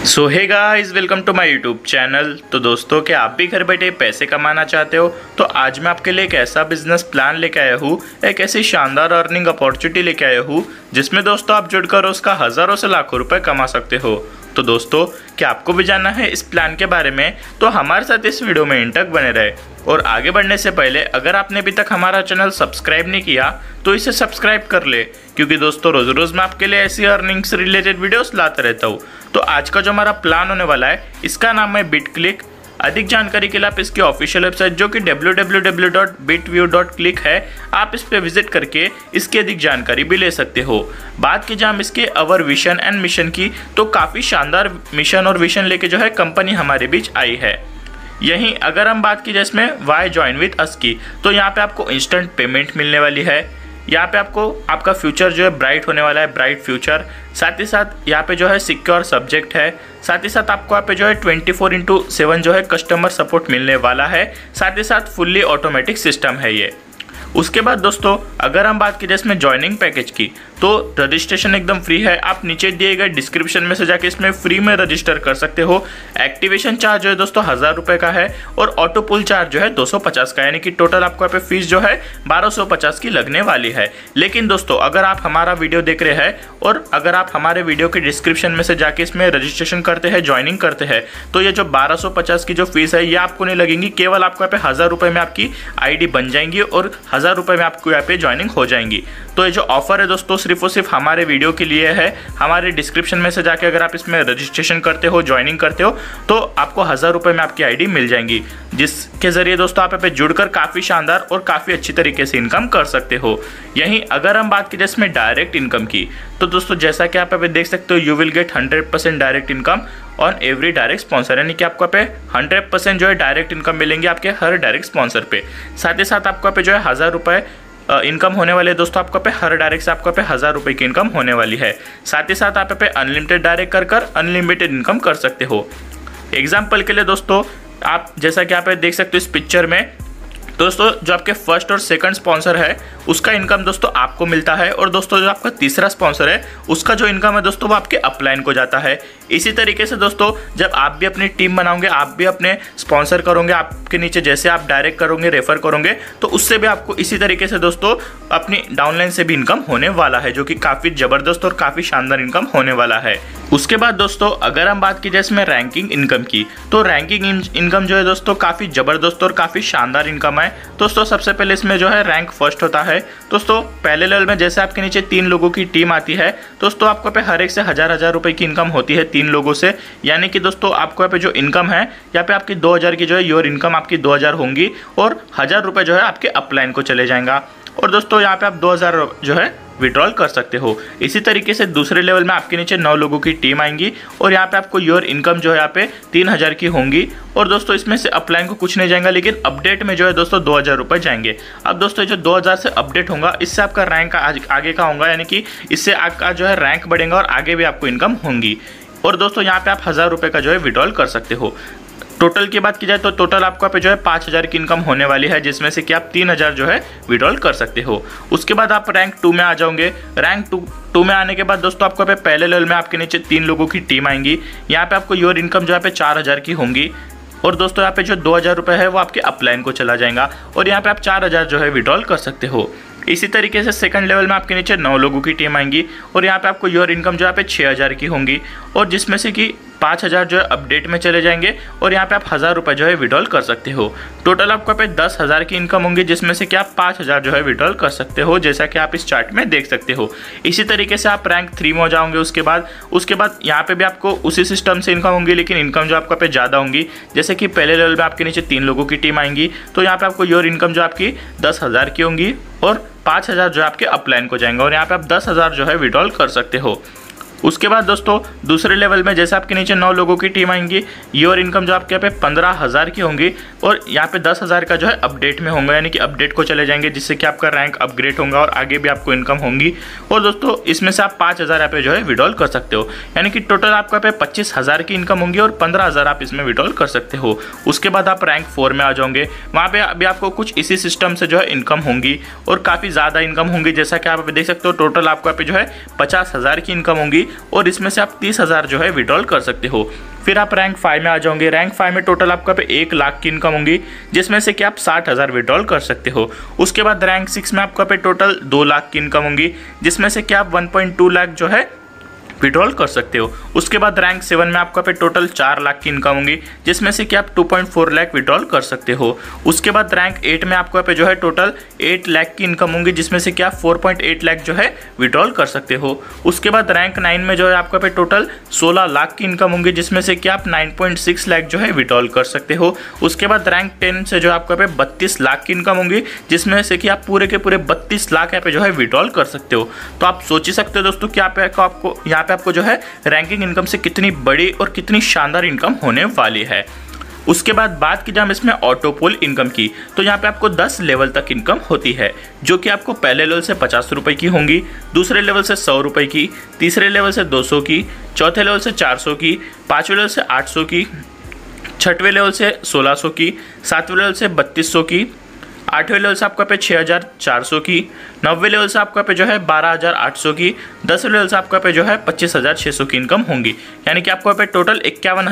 So hey guys, welcome to my YouTube channel. तो दोस्तों, क्या आप भी घर बैठे पैसे कमाना चाहते हो? तो आज मैं आपके लिए एक ऐसा बिजनेस प्लान लेके आया हूँ, एक ऐसी शानदार अर्निंग अपॉर्चुनिटी लेके आया हूँ जिसमें दोस्तों आप जुड़कर उसका हज़ारों से लाखों रुपए कमा सकते हो। तो दोस्तों, क्या आपको भी जानना है इस प्लान के बारे में? तो हमारे साथ इस वीडियो में एंड तक बने रहे। और आगे बढ़ने से पहले अगर आपने अभी तक हमारा चैनल सब्सक्राइब नहीं किया तो इसे सब्सक्राइब कर ले, क्योंकि दोस्तों रोज रोज मैं आपके लिए ऐसी अर्निंग से रिलेटेड वीडियोस लाता रहता हूँ। तो आज का जो हमारा प्लान होने वाला है, इसका नाम है बिटक्लिक। अधिक जानकारी के लिए आप इसकी ऑफिशियल वेबसाइट जो कि www.bitview.click है, आप इस पे विजिट करके इसकी अधिक जानकारी भी ले सकते हो। बात की जाए हम इसके अवर विजन एंड मिशन की, तो काफ़ी शानदार मिशन और विजन लेके जो है कंपनी हमारे बीच आई है। यहीं अगर हम बात की जाए इसमें वाई ज्वाइन विद अस की, तो यहाँ पे आपको इंस्टेंट पेमेंट मिलने वाली है। यहाँ पे आपको आपका फ्यूचर जो है ब्राइट होने वाला है, ब्राइट फ्यूचर। साथ ही साथ यहाँ पे जो है सिक्योर सब्जेक्ट है। साथ ही साथ आपको यहाँ पे जो है 24/7 जो है कस्टमर सपोर्ट मिलने वाला है। साथ ही साथ फुल्ली ऑटोमेटिक सिस्टम है ये। उसके बाद दोस्तों, अगर हम बात की जाए इसमें ज्वाइनिंग पैकेज की, तो रजिस्ट्रेशन एकदम फ्री है। आप नीचे दिए गए डिस्क्रिप्शन में से जाके इसमें फ्री में रजिस्टर कर सकते हो। एक्टिवेशन चार्ज जो है दोस्तों 1000 रुपये का है और ऑटो पुल चार्ज जो है 250 का, यानी कि टोटल आपको यहाँ पे फीस जो है 1250 की लगने वाली है। लेकिन दोस्तों, अगर आप हमारा वीडियो देख रहे हैं और अगर आप हमारे वीडियो के डिस्क्रिप्शन में से जाके इसमें रजिस्ट्रेशन करते हैं, ज्वाइनिंग करते हैं, तो ये जो 1250 की जो फीस है ये आपको नहीं लगेंगी। केवल आपको यहाँ पे 1000 रुपये में आपकी ID बन जाएंगी और 1000 रुपये में आपको यहाँ पे ज्वाइनिंग हो जाएंगी। तो ये जो ऑफर है दोस्तों सिर्फ और सिर्फ हमारे वीडियो के लिए है। हमारे डिस्क्रिप्शन में से जाके अगर आप इसमें रजिस्ट्रेशन करते हो, ज्वाइनिंग करते हो, तो आपको 1000 रुपये में आपकी ID मिल जाएंगी, जिसके जरिए दोस्तों आप यहाँ पे जुड़कर काफ़ी शानदार और काफ़ी अच्छी तरीके से इनकम कर सकते हो। यहीं अगर हम बात करें इसमें डायरेक्ट इनकम की, तो दोस्तों जैसा कि आप यहाँ पे देख सकते हो, you will get 100% direct income on every direct sponsor, यानी कि आपको यहाँ पे 100% जो है डायरेक्ट इनकम मिलेंगे आपके हर डायरेक्ट स्पॉन्सर पे। साथ ही साथ आपको यहाँ पे जो है 1000 रुपये इनकम होने वाले दोस्तों, आपको पे हर डायरेक्ट से आपको पे 1000 रुपये की इनकम होने वाली है। साथ ही साथ आप पे अनलिमिटेड डायरेक्ट कर अनलिमिटेड इनकम कर सकते हो। एग्जाम्पल के लिए दोस्तों, आप जैसा कि आप देख सकते हो इस पिक्चर में, दोस्तों जो आपके फर्स्ट और सेकंड स्पॉन्सर है उसका इनकम दोस्तों आपको मिलता है, और दोस्तों जो आपका तीसरा स्पॉन्सर है उसका जो इनकम है दोस्तों वो आपके अपलाइन को जाता है। इसी तरीके से दोस्तों, जब आप भी अपनी टीम बनाओगे, आप भी अपने स्पॉन्सर करोगे, आपके नीचे जैसे आप डायरेक्ट करोगे, रेफर करोगे, तो उससे भी आपको इसी तरीके से दोस्तों अपनी डाउनलाइन से भी इनकम होने वाला है, जो कि काफ़ी ज़बरदस्त और काफ़ी शानदार इनकम होने वाला है। उसके बाद दोस्तों, अगर हम बात की जाए इसमें रैंकिंग इनकम की, तो रैंकिंग इनकम जो है दोस्तों काफ़ी ज़बरदस्त और काफ़ी शानदार इनकम है। दोस्तों सबसे पहले इसमें जो है रैंक फर्स्ट होता है। दोस्तों पहले लेवल में जैसे आपके नीचे 3 लोगों की टीम आती है, दोस्तों आपको पे हर एक से 1000 रुपये की इनकम होती है 3 लोगों से, यानी कि दोस्तों आपको यहाँ पे जो इनकम है, यहाँ पे आपकी 2000 की जो है योर इनकम आपकी 2000 होंगी और 1000 रुपये जो है आपके अपलाइन को चले जाएगा। और दोस्तों यहाँ पे आप 2000 जो है विड्रॉल कर सकते हो। इसी तरीके से दूसरे लेवल में आपके नीचे 9 लोगों की टीम आएंगी और यहाँ पे आपको योर इनकम जो है यहाँ पे 3000 की होंगी, और दोस्तों इसमें से अपलाइन को कुछ नहीं जाएगा, लेकिन अपडेट में जो है दोस्तों 2000 रुपये जाएंगे। अब दोस्तों जो 2000 से अपडेट होगा, इससे आपका रैंक आगे का होगा, यानी कि इससे आपका जो है रैंक बढ़ेगा और आगे भी आपको इनकम होंगी। और दोस्तों यहाँ पे आप 1000 रुपये का जो है विड्रॉल कर सकते हो। टोटल की बात की जाए तो टोटल आपको पे जो है 5000 की इनकम होने वाली है, जिसमें से कि आप 3000 जो है विड्रॉल कर सकते हो। उसके बाद आप रैंक 2 में आ जाओगे। रैंक 2 में आने के बाद दोस्तों आपको पे पहले लेवल में आपके नीचे 3 लोगों की टीम आएंगी। यहाँ पे आपको योर इनकम जो है पे 4000 की होंगी, और दोस्तों यहाँ पे जो 2000 रुपये है वो आपके अपलाइन को चला जाएगा, और यहाँ पे आप 4000 जो है विड्रॉल कर सकते हो। इसी तरीके से सेकंड लेवल में आपके नीचे 9 लोगों की टीम आएंगी, और यहाँ पे आपको योर इनकम जो है पे 6000 की होंगी, और जिसमें से कि 5000 जो है अपडेट में चले जाएंगे, और यहाँ पे आप 1000 रुपये जो है विड्रॉल कर सकते हो। टोटल आपको पे 10,000 की इनकम होंगी, जिसमें से कि आप 5000 जो है विड्रॉल कर सकते हो, जैसा कि आप इस चार्ट में देख सकते हो। इसी तरीके से आप रैंक 3 में हो जाओगे। उसके बाद यहाँ पे भी आपको उसी सिस्टम से इनकम होंगी, लेकिन इनकम जो आपका पे ज़्यादा होंगी। जैसे कि पहले लेवल में आपके नीचे 3 लोगों की टीम आएंगी, तो यहाँ पे आपको योर इनकम जो आपकी 10,000 की होंगी और 5000 जो है आपके अपलाइन को जाएंगे, और यहाँ पे आप 10,000 जो है विड्रॉल कर सकते हो। उसके बाद दोस्तों दूसरे लेवल में जैसे आपके नीचे 9 लोगों की टीम आएंगी, योर इनकम जो आपके यहाँ पे 15000 की होंगी, और यहाँ पे 10,000 का जो है अपडेट में होगा, यानी कि अपडेट को चले जाएंगे, जिससे कि आपका रैंक अपग्रेड होगा और आगे भी आपको इनकम होंगी। और दोस्तों इसमें से आप 5000 यहाँ पे जो है विड्रॉल कर सकते हो, यानी कि टोटल आपका पे 25000 की इनकम होंगी और 15000 आप इसमें विड्रॉल कर सकते हो। उसके बाद आप रैंक 4 में आ जाओगे। वहाँ पे अभी आपको कुछ इसी सिस्टम से जो है इनकम होंगी और काफ़ी ज़्यादा इनकम होंगी, जैसा कि आप देख सकते हो। टोटल आपको यहाँ पे जो है 50000 की इनकम होंगी, और इसमें से आप 30,000 जो है विड्रॉल कर सकते हो। फिर आप रैंक 5 में आ जाओगे। रैंक 5 में टोटल आपका पे 1 लाख की इनकम होगी, जिसमें से कि आप 60,000 विड्रॉल कर सकते हो। उसके बाद रैंक 6 में आपका पे टोटल 2 लाख की इनकम होगी, जिसमें से कि आप 1.2 लाख जो है विड्रॉल कर सकते हो। उसके बाद रैंक 7 में आपका पे टोटल 4 लाख की इनकम होगी, जिसमें से कि आप 2.4 लाख विड्रॉल कर सकते हो। उसके बाद रैंक 8 में आपका पे जो है टोटल 8 लाख की इनकम होगी, जिसमें से कि आप 4.8 लाख जो है विड्रॉल कर सकते हो। उसके बाद रैंक 9 में जो है आपका पे टोटल 16 लाख की इनकम होगी, जिसमें से कि आप 9.6 लाख जो है विड्रॉल कर सकते हो। उसके बाद रैंक 10 से जो आपका पे 32 लाख की इनकम होगी, जिसमें से कि आप पूरे के पूरे 32 लाख यहाँ पे जो है विड्रॉल कर सकते हो। तो आप सोच ही सकते हो दोस्तों कि आपको जो है रैंकिंग इनकम से कितनी बड़ी और कितनी शानदार इनकम होने वाली है। उसके बाद बात की जाए इसमें ऑटो पुल इनकम की, तो यहाँ पे आपको 10 लेवल तक इनकम होती है, जो कि आपको पहले लेवल से 50 रुपए की होंगी, दूसरे लेवल से 100 रुपए की, तीसरे लेवल से 200 की, चौथे लेवल से 400 की, पाँचवें लेवल से 800 की, छठवें लेवल से 1600 की, सातवें लेवल से 3200 की, 8वें लेवल से आपका पे 6400 की, 9वें लेवल से आपका पे जो है 12800 की, 10वें लेवल से आपका पे जो है 25600 की इनकम होंगी। यानी कि आपको पे टोटल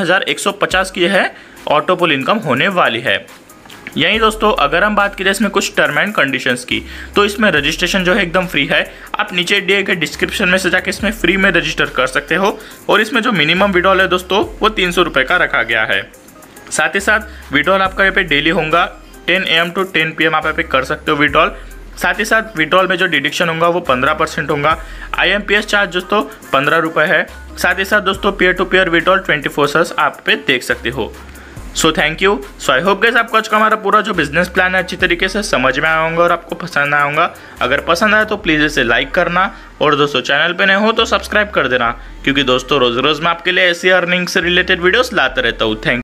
51,150 की है ऑटो पुल इनकम होने वाली है। यही दोस्तों अगर हम बात करें इसमें कुछ टर्म एंड कंडीशंस की, तो इसमें रजिस्ट्रेशन जो है एकदम फ्री है। आप नीचे दिए गए डिस्क्रिप्शन में से जाके इसमें फ्री में रजिस्टर कर सकते हो। और इसमें जो मिनिमम विड्रॉल है दोस्तों वो 300 रुपये का रखा गया है। साथ ही साथ विड्रॉल आपका यहाँ पे डेली होगा, 10 AM to 10 PM आप यहाँ पे कर सकते हो विड्रॉल। साथ ही साथ विड्रॉल में जो डिडक्शन होगा वो 15% होगा। IMPS चार्ज दोस्तों 15 रुपये है। साथ ही साथ दोस्तों पीयर टू पीयर विड्रॉल 24 आप पे देख सकते हो। So thank you. So I hope guys आपको आज का हमारा पूरा जो बिजनेस प्लान है अच्छी तरीके से समझ में आया होगा और आपको पसंद आया होगा। अगर पसंद आया तो प्लीज़ इसे लाइक करना, और दोस्तों चैनल पे नए हो तो सब्सक्राइब कर देना, क्योंकि दोस्तों रोज रोज मैं आपके लिए ऐसी अर्निंग से रिलेटेड वीडियोस लाता रहता हूँ। थैंक